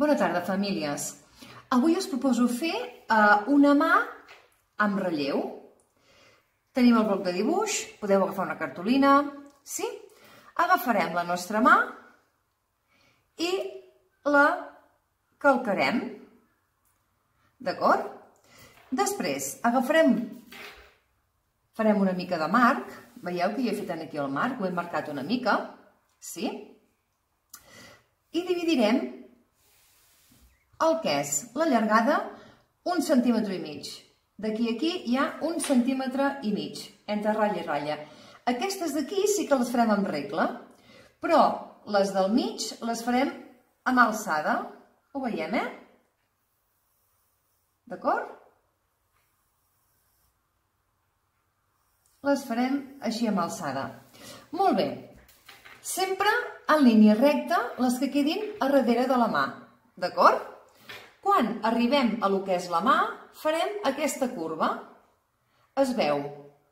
Bona tarda, famílies. Avui us proposo fer una mà amb relleu. Tenim el bloc de dibuix, podeu agafar una cartolina, sí? Agafarem la nostra mà i la calcarem, d'acord? Després farem una mica de marc, veieu que jo he fet aquí el marc, ho he marcat una mica, sí? I dividirem el que és la llargada 1,5 centímetres. D'aquí a aquí hi ha 1,5 centímetres entre ratlla i ratlla. Aquestes d'aquí sí que les farem amb regle, però les del mig les farem amb alçada. Ho veiem, D'acord? Les farem així amb alçada. Molt bé. Sempre en línia recta les que quedin a darrere de la mà. D'acord? Quan arribem a lo que és la mà, farem aquesta curva. Es veu.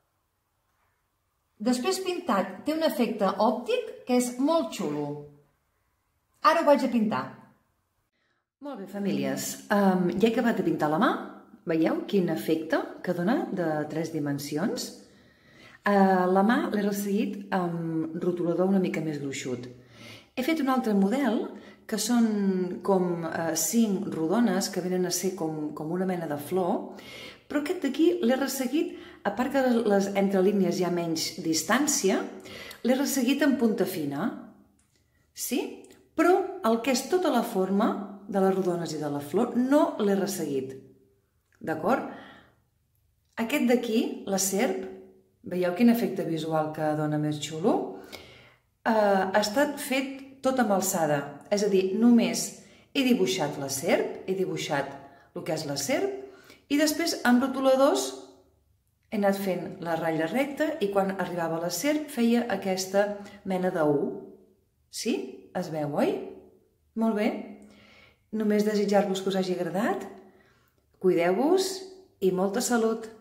Després pintat té un efecte òptic que és molt xulo. Ara ho vaig a pintar. Molt bé, famílies. Ja he acabat de pintar la mà. Veieu quin efecte que dona de 3 dimensions? La mà l'he resseguit amb rotulador una mica més gruixut. He fet un altre model que són com 5 rodones que venen a ser com una mena de flor, però aquest d'aquí l'he resseguit, a part que entre línies hi ha menys distància, l'he resseguit en punta fina, sí? Però el que és tota la forma de les rodones i de la flor no l'he resseguit, d'acord? Aquest d'aquí, la serp, veieu quin efecte visual que dona més xulo? Ha estat fet tot amb alçada, és a dir, només he dibuixat la serp, he dibuixat el que és la serp, i després amb rotuladors he anat fent la ratlla recta i quan arribava a la serp feia aquesta mena de U. Sí? Es veu, oi? Molt bé. Només desitjar-vos que us hagi agradat. Cuideu-vos i molta salut!